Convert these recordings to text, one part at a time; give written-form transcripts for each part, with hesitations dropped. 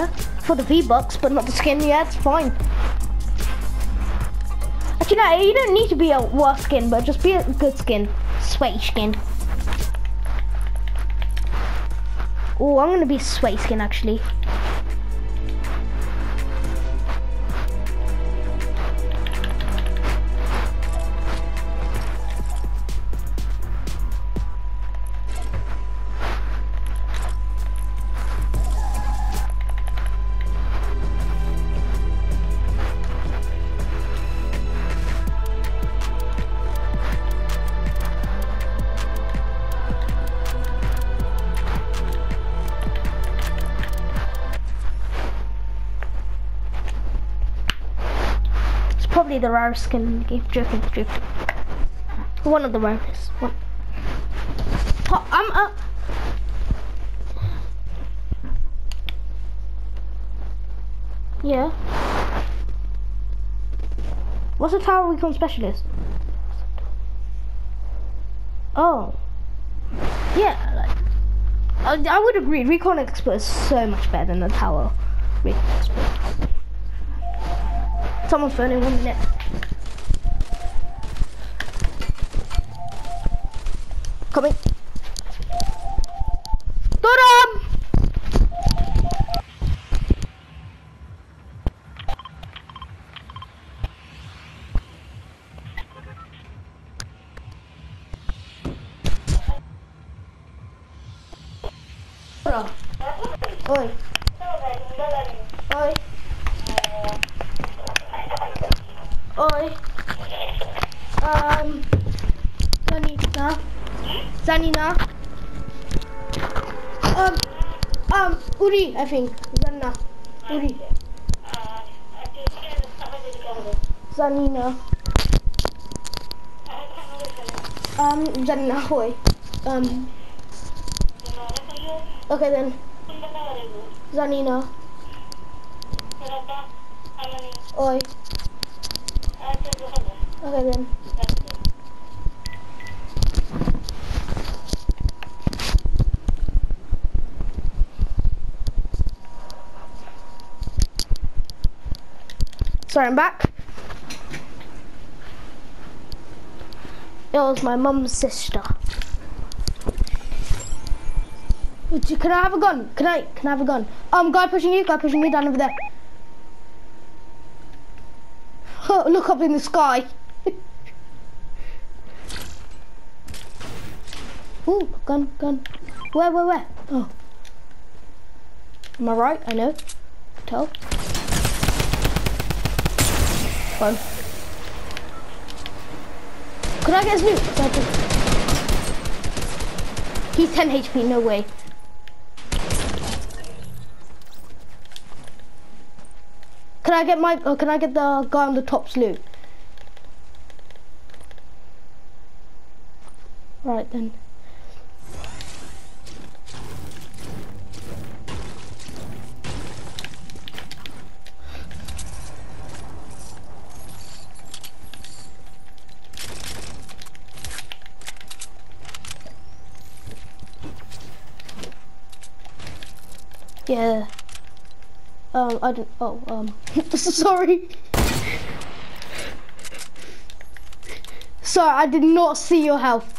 Yeah, for the V-Bucks, but not the skin. Yeah, it's fine. Actually, no, you don't need to be a worse skin, but just be a good skin. Sweaty skin. Oh, I'm gonna be sweaty skin actually. Probably the rarest skin in the game. Joking. One of the rarest. One. Oh, I'm up. Yeah. What's a tower recon specialist? Oh. Yeah. I would agree. Recon expert is so much better than the tower recon expert. Someone's phoning 1 minute. Coming. Dodam! Oi. Oi. Oi. Zanina. Uri, I think. Zanina. Uri. Zanina. Zanina, hoi. Okay then. Zanina. Oi. Okay then. Sorry, I'm back. It was my mum's sister. Can I have a gun? Can I have a gun? Guy pushing you down over there. Oh, look up in the sky. Ooh, gun. Where? Oh. Am I right? I know. Tell. Fine. Could I get his loot? He's 10 HP, no way. Can I get the guy on the top's loot? Right then. Yeah. I didn't. Sorry. Sorry, I did not see your health.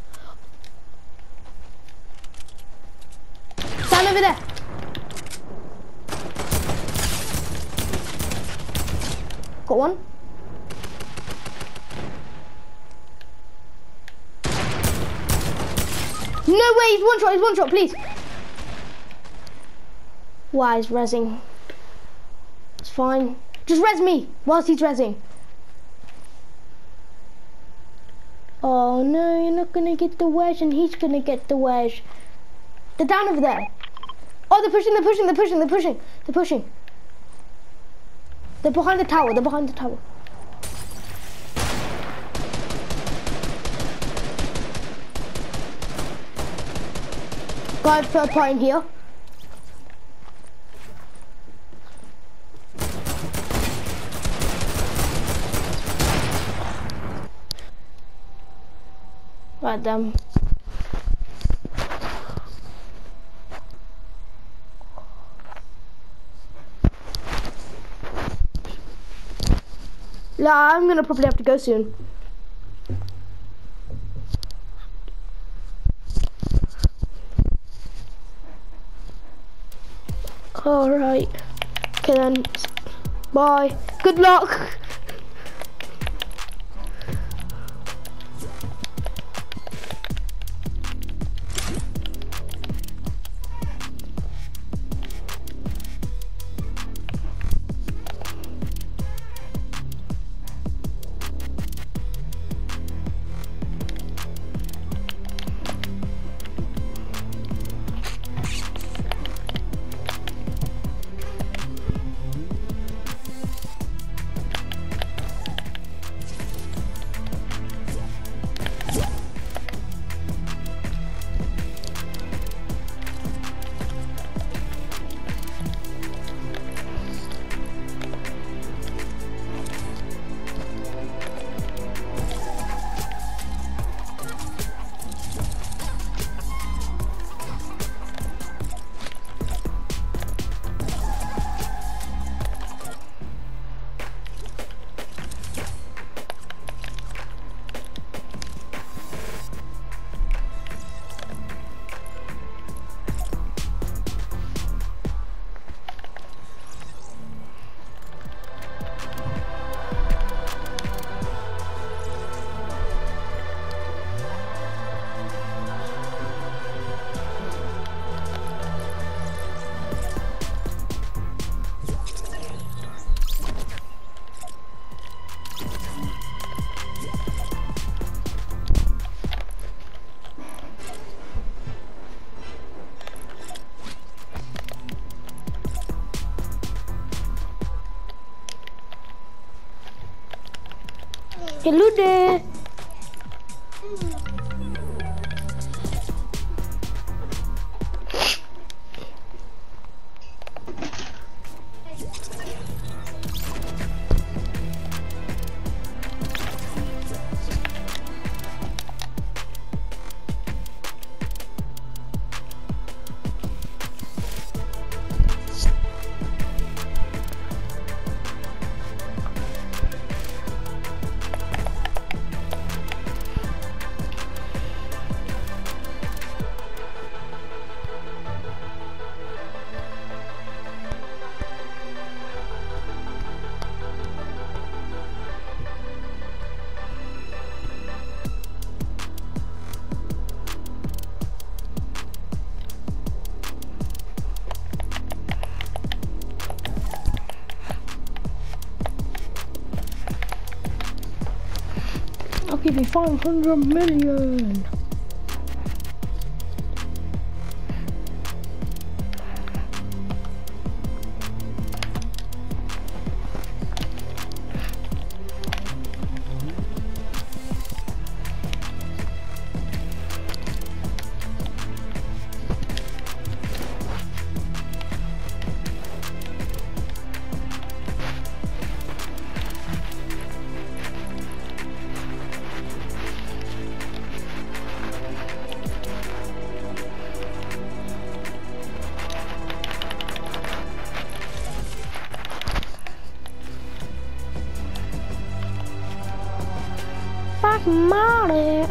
Stand over there. Got one. No way, he's one shot, please. Why is rezzing? It's fine. Just res me whilst he's rezzing. Oh no, you're not gonna get the wedge and he's gonna get the wedge. They're down over there. Oh, they're pushing. They're behind the tower, Guy third party in here. Right then. I'm gonna probably have to go soon. Alright. Okay then. Bye. Good luck. Hello there. I'll give you 500 million. Money.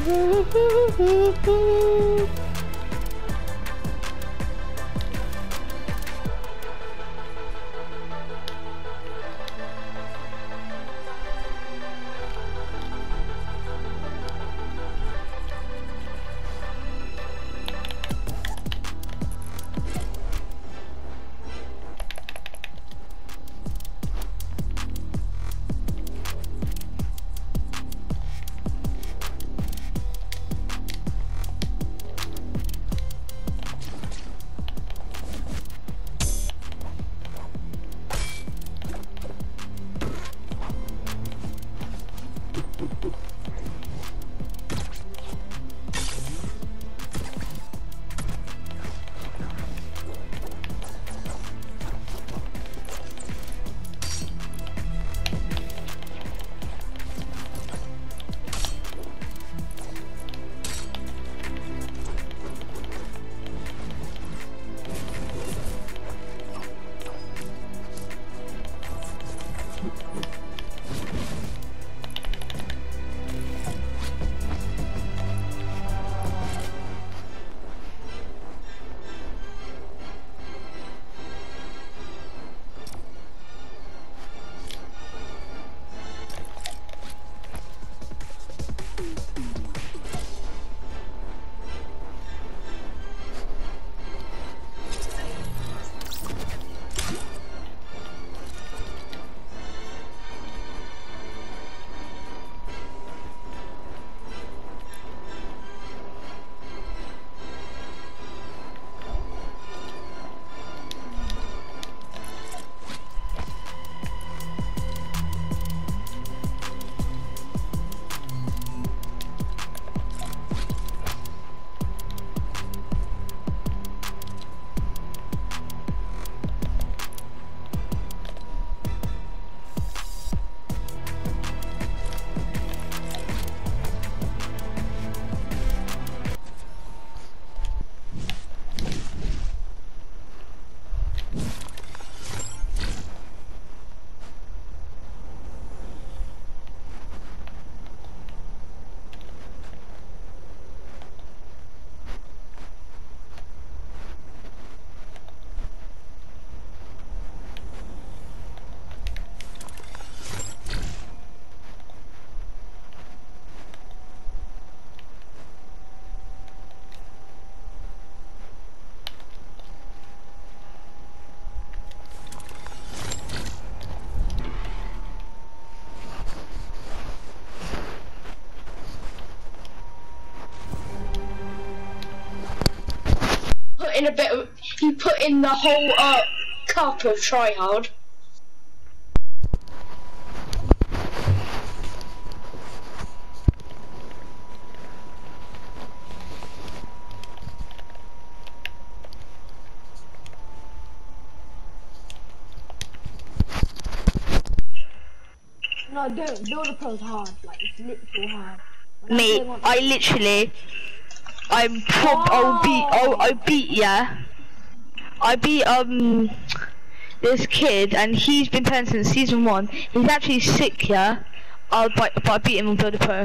In a bit of, you put in the whole cup of try hard. No, don't. Build a pro's hard. Like, it's literal hard. Me, I literally, I beat, yeah. I beat, this kid, and he's been playing since season 1. He's actually sick, yeah. But I beat him on Build a Pro.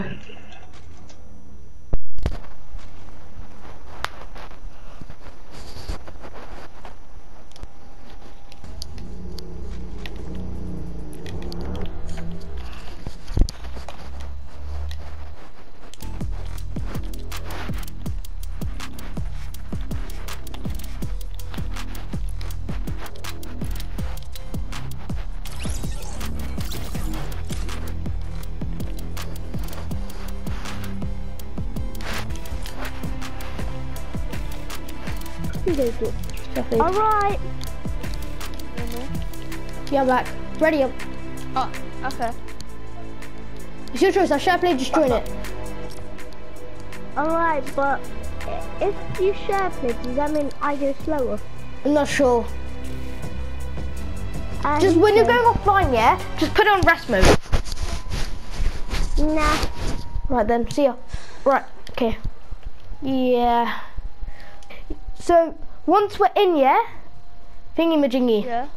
Alright. Yeah, I'm back. Ready up. Oh, okay. It's your choice. I share play, just join it. Alright, but if you share play, does that mean I go slower? I'm not sure. Just when you're going offline, yeah? Just put it on rest mode. Nah. Right then, see ya. Right, okay. Yeah. So, once we're in, yeah? Thingy-majingy. Yeah.